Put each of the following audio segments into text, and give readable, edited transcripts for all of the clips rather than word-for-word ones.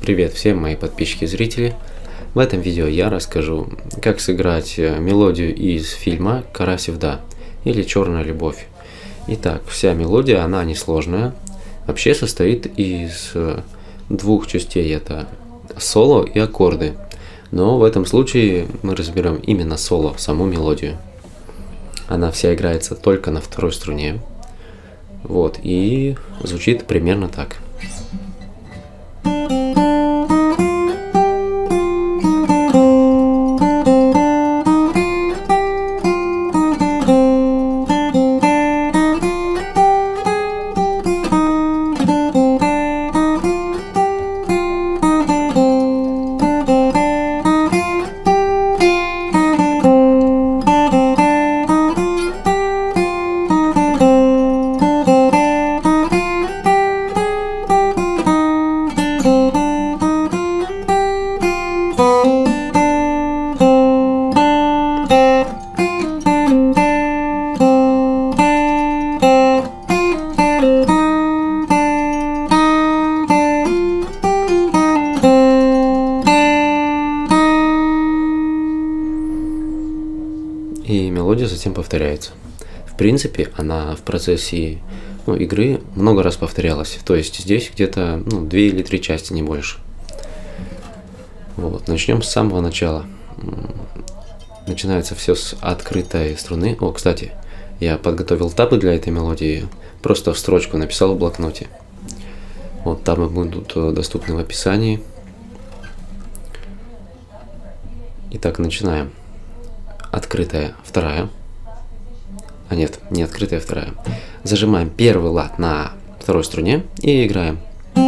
Привет всем мои подписчики и зрители. В этом видео я расскажу, как сыграть мелодию из фильма «Кара Севда» или «Черная любовь». Итак, вся мелодия, она несложная. Вообще состоит из двух частей, это соло и аккорды. Но в этом случае мы разберем именно соло, саму мелодию. Она вся играется только на второй струне. Вот, и звучит примерно так. И мелодия затем повторяется. В принципе, она в процессе игры много раз повторялась. То есть здесь где-то 2 или 3 части, не больше. Вот. Начнем с самого начала. Начинается все с открытой струны. О, кстати, я подготовил табы для этой мелодии. Просто в строчку написал в блокноте. Вот, табы будут доступны в описании. Итак, начинаем. Открытая вторая. А нет, не открытая вторая. Зажимаем первый лад на второй струне и играем.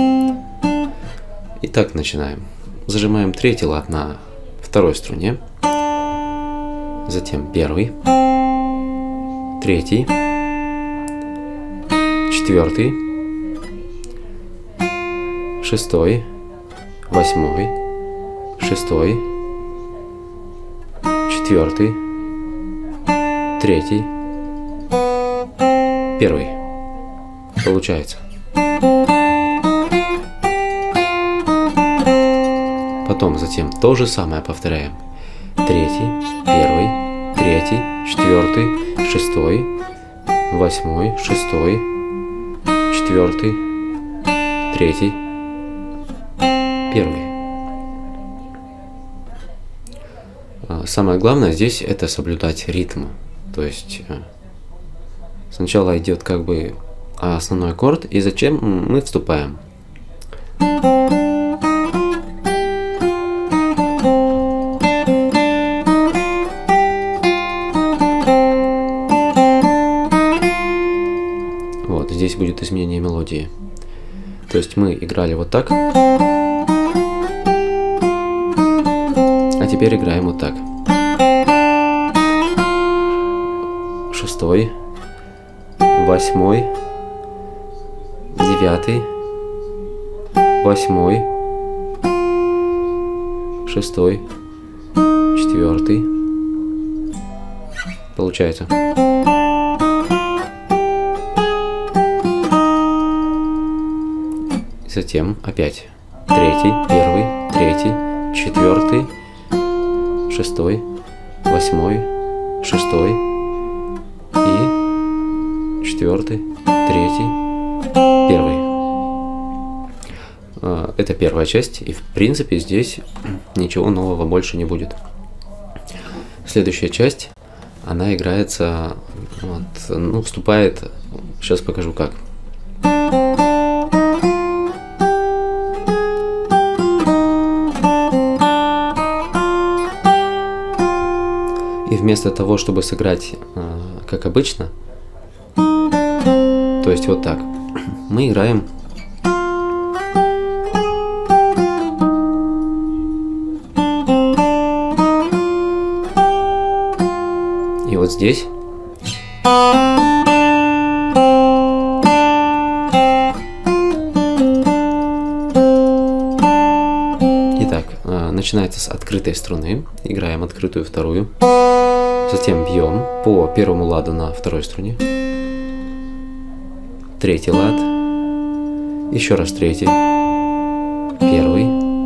Итак, начинаем. Зажимаем третий лад на второй струне. Затем первый, третий, четвертый, шестой, восьмой, шестой, четвертый, третий, первый. Получается. Потом затем то же самое повторяем. Третий, первый, третий, четвертый, шестой, восьмой, шестой, четвертый, третий, первый. Самое главное здесь это соблюдать ритм. То есть сначала идет как бы основной аккорд, и затем мы вступаем. Вот здесь будет изменение мелодии. То есть мы играли вот так, а теперь играем вот так. Шестой, восьмой, девятый, восьмой, шестой, четвертый. Получается. Затем опять третий, первый, третий, четвертый, шестой, восьмой, шестой и четвертый, третий, первый. Это первая часть, и в принципе здесь ничего нового больше не будет. Следующая часть, она играется, вступает, сейчас покажу как. И вместо того, чтобы сыграть как обычно, то есть вот так, мы играем и вот здесь. Итак, начинается с открытой струны, играем открытую вторую. Затем бьем по первому ладу на второй струне. Третий лад. Еще раз третий. Первый.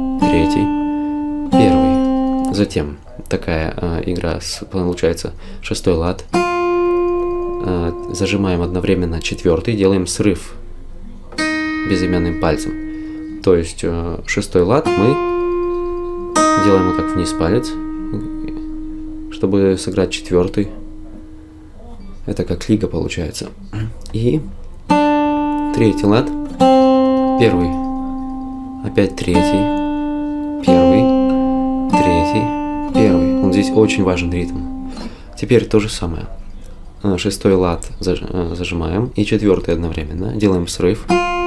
Затем такая игра получается 6-й лад. Зажимаем одновременно 4-й, делаем срыв безымянным пальцем. То есть 6-й лад мы делаем вот так вниз палец, чтобы сыграть 4-й. Это как лига получается. И 3-й лад, 1-й, опять 3-й, 1-й, 3-й, 1-й. Вот здесь очень важен ритм. Теперь то же самое. 6-й лад зажимаем и 4-й одновременно. Делаем срыв.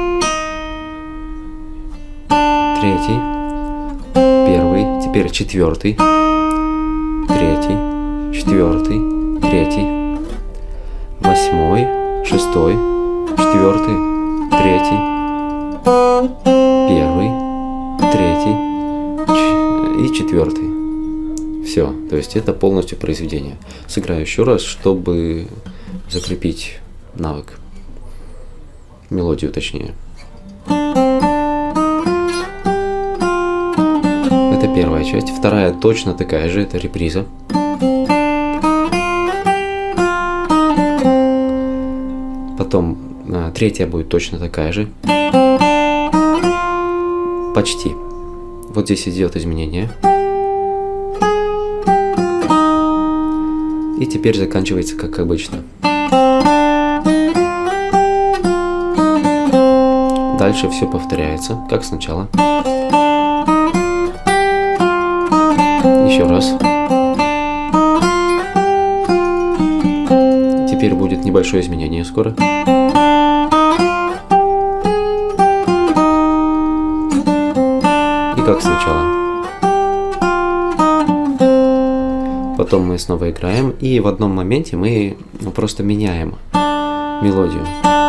3-й, 1-й, теперь 4-й, 3-й, 4-й, 3-й, 8-й, 6-й, 4-й, 3-й, 1-й, 3-й и 4-й. Все, то есть это полностью произведение. Сыграю еще раз, чтобы закрепить навык. Мелодию точнее. Это первая часть. Вторая точно такая же, это реприза. Потом 3-я будет точно такая же. Почти. Вот здесь идет изменение. И теперь заканчивается как обычно. Дальше все повторяется, как сначала. Еще раз. Теперь будет небольшое изменение скоро. И как сначала. Потом мы снова играем, и в одном моменте мы просто меняем мелодию.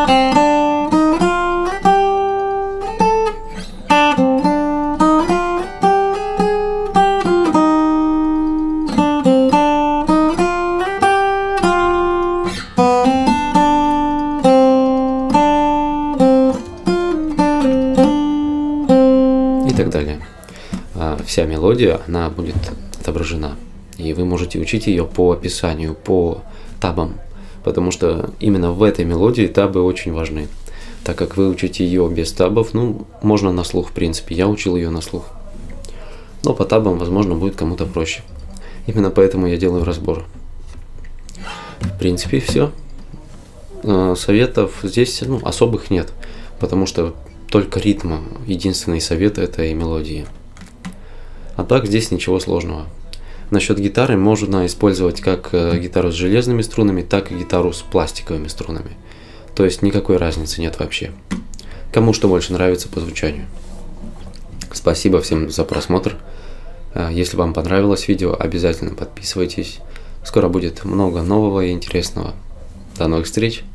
И так далее. Вся мелодия, она будет отображена. И вы можете учить ее по описанию, по табам. Потому что именно в этой мелодии табы очень важны. Так как вы учите ее без табов, ну, можно на слух, в принципе. Я учил ее на слух. Но по табам, возможно, будет кому-то проще. Именно поэтому я делаю разбор. В принципе, все. Советов здесь особых нет. Потому что только ритма. Единственный совет — это и мелодии. А так здесь ничего сложного. Насчет гитары можно использовать как гитару с железными струнами, так и гитару с пластиковыми струнами. То есть никакой разницы нет вообще. Кому что больше нравится по звучанию. Спасибо всем за просмотр. Если вам понравилось видео, обязательно подписывайтесь. Скоро будет много нового и интересного. До новых встреч!